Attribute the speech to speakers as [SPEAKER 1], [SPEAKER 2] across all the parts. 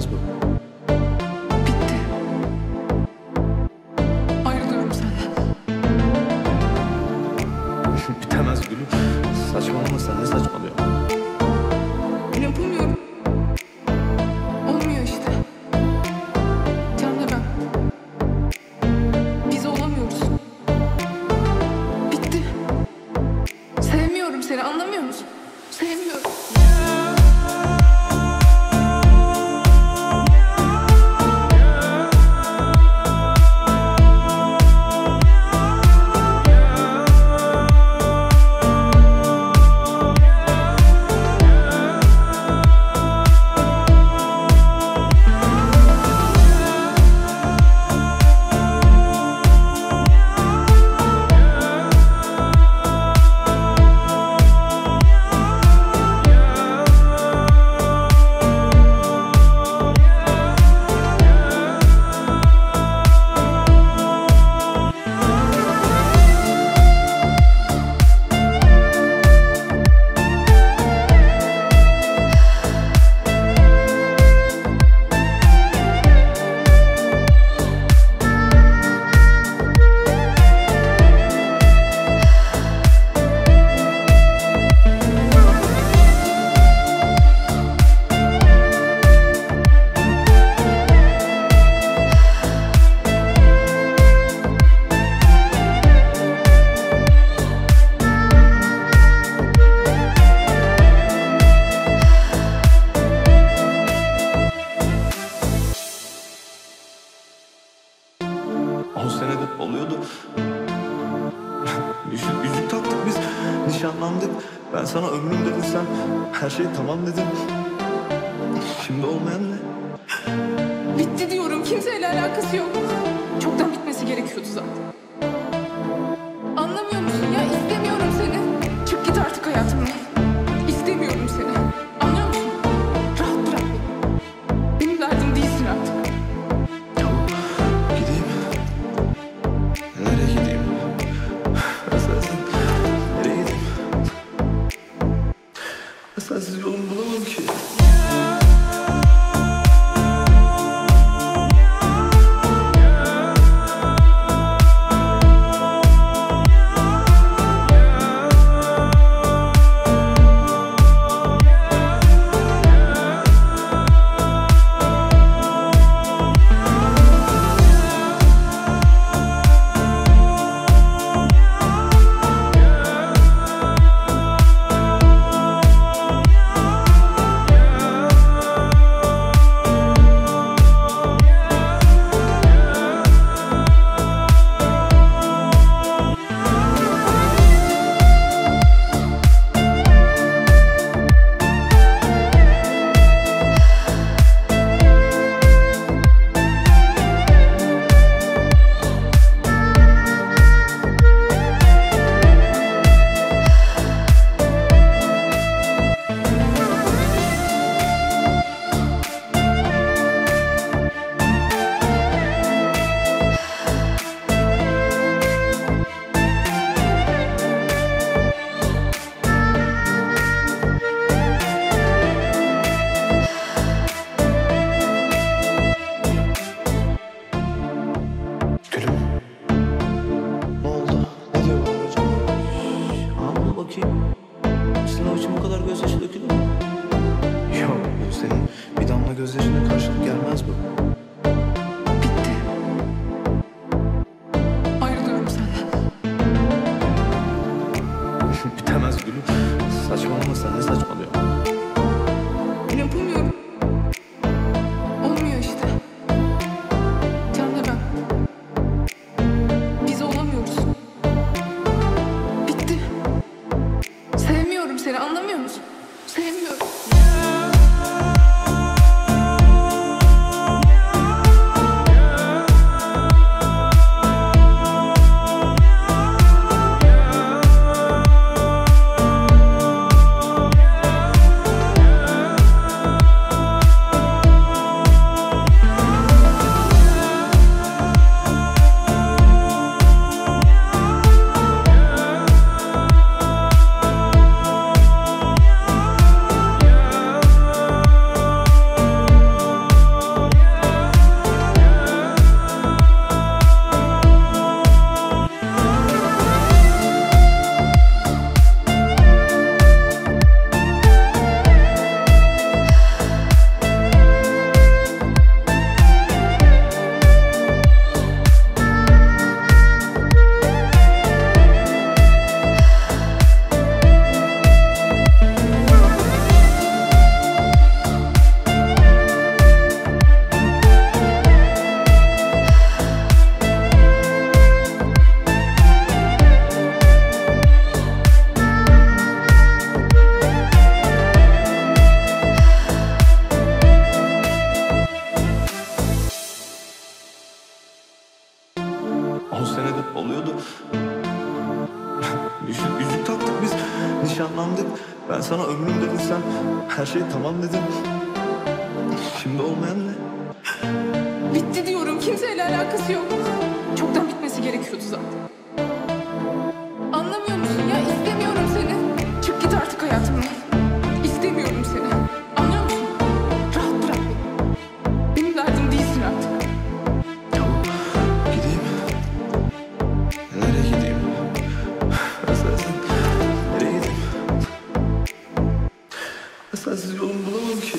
[SPEAKER 1] bitmez bu.
[SPEAKER 2] Bitti. Ayrılıyorum senden.
[SPEAKER 1] Bitemez gülüm. Saçmalama sen, ne saçmalıyorsun?
[SPEAKER 2] Yapamıyorum. Olmuyor işte. Can'la ben. Biz olamıyoruz. Bitti. Sevmiyorum seni, anlamıyor musun? Sevmiyorum.
[SPEAKER 1] Senedir oluyordu. Yüzük taktık biz. Nişanlandık. Ben sana ömrüm dedim, sen her şey tamam dedin. Şimdi olmayan ne?
[SPEAKER 2] Bitti diyorum. Kimseyle alakası yok. Çoktan bitmesi gerekiyordu zaten. Anlamıyor musun ya? İstemiyorum seni. Çık git artık hayatımdan. İstemiyorum seni. Anlıyor musun? Rahat bırak beni. Benim derdim değilsin artık.
[SPEAKER 1] Tamam. Gideyim. Nereye gideyim? Ben sensiz nereye gideyim? Ben sensiz yolumu bulamam ki. 10 senedir oluyordu. Yüzük taktık biz, nişanlandık. Ben sana ömrüm dedim, sen her şey tamam dedin. Şimdi olmayan ne?
[SPEAKER 2] Bitti diyorum, kimseyle alakası yok. Çoktan bitmesi gerekiyordu zaten. Anlamıyor musun ya? İstemiyorum seni. Çık git artık hayatımdan. İstemiyorum seni. Anlıyor musun? Rahat bırak beni. Benim derdim değilsin artık.
[SPEAKER 1] Tamam, gideyim. Nereye gideyim? Sensiz nereye gideyim? Sensiz yolumu bulamam ki.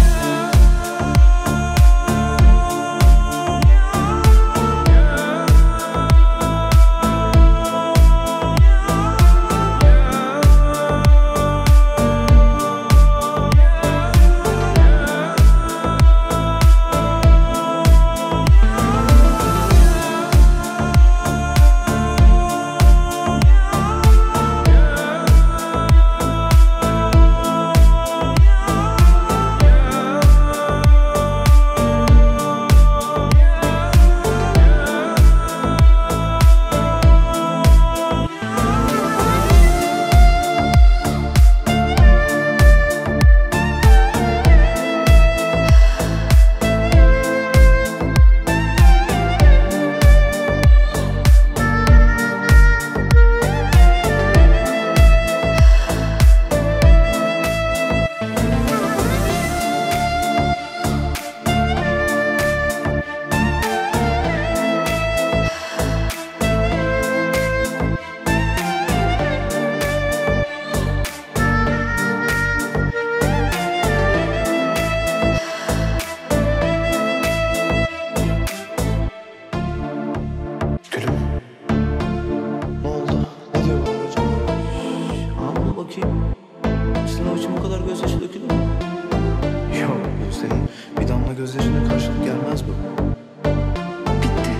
[SPEAKER 1] Gülüm, ne oldu? Ne diyor bana hocam? Ağlama bakayım. Sınav için bu kadar gözyaşı dökülür mü? Yok, senin bir damla gözyaşına karşılık gelmez bu.
[SPEAKER 2] Bitti.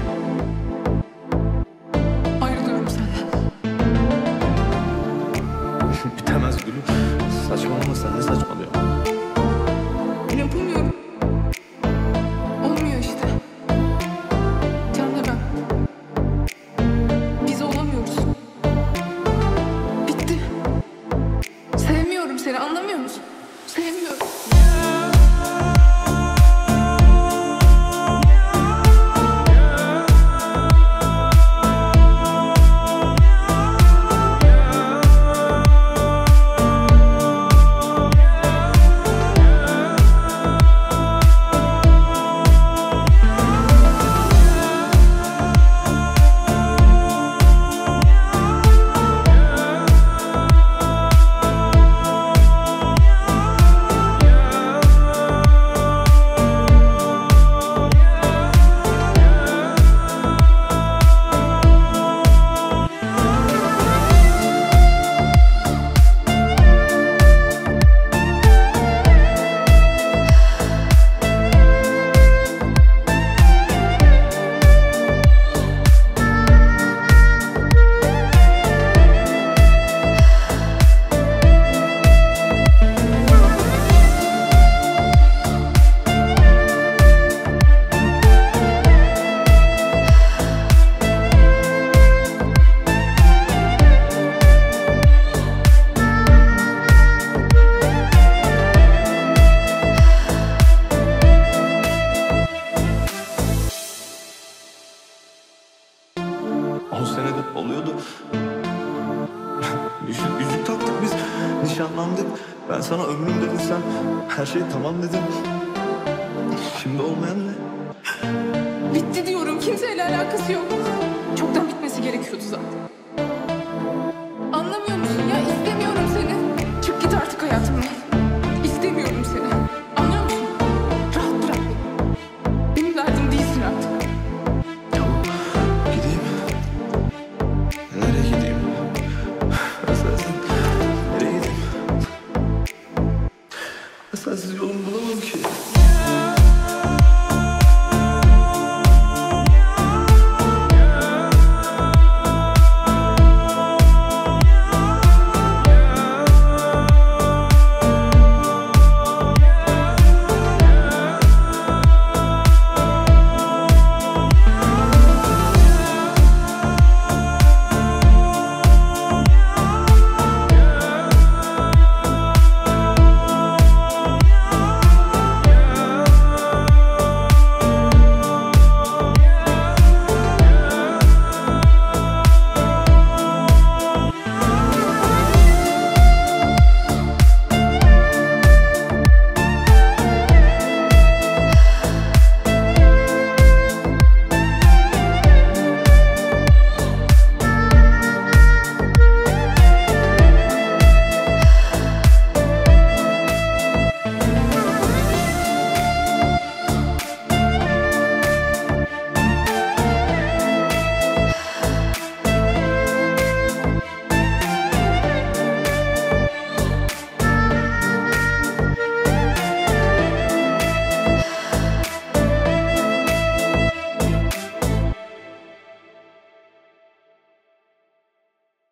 [SPEAKER 2] Ayrılıyorum senden.
[SPEAKER 1] Bitemez gülüm. Saçmalama sen, ne saçmalıyorsun?
[SPEAKER 2] Yapamıyorum. Olmuyor işte. Can'la ben. Biz olamıyoruz. Bitti. Sevmiyorum seni, anlamıyor musun? Sevmiyorum.
[SPEAKER 1] Senedir oluyordu. Yüzük taktık biz, nişanlandık. Ben sana ömrüm dedim, sen her şey tamam dedin. Şimdi olmayan ne?
[SPEAKER 2] Bitti diyorum, kimseyle alakası yok. Çoktan bitmesi gerekiyordu zaten. Anlamıyor musun ya? İstemiyorum seni. Çık git artık hayatımdan.